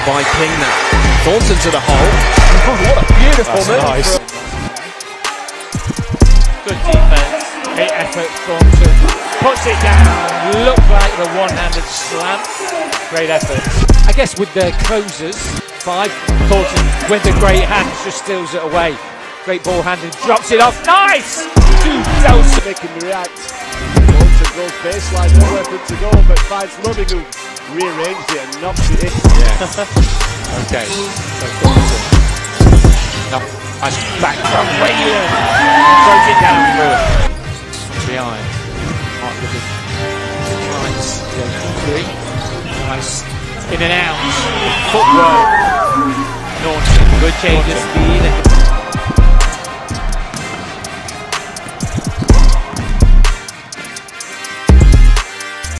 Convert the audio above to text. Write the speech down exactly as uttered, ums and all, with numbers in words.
by King now. Thornton to the hole. Oh, what a beautiful That's move. Nice. Good defense. Great effort, Thornton. Puts it down. Looked like the one-handed slam. Great effort. I guess with the closers, five, Thornton with the great hands just steals it away. Great ball handling, drops it off. Nice! Two Delson. They can react. Thornton goes baseline, nowhere for it to go, but finds Loving who rearranged it and knocks it in. Yeah. Okay. So Thornton. No, nice back from Wayland. Throws it down through. Behind. Mark with it. Nice. Three. Nice. In and out. Footwork. Thornton. Good change of speed.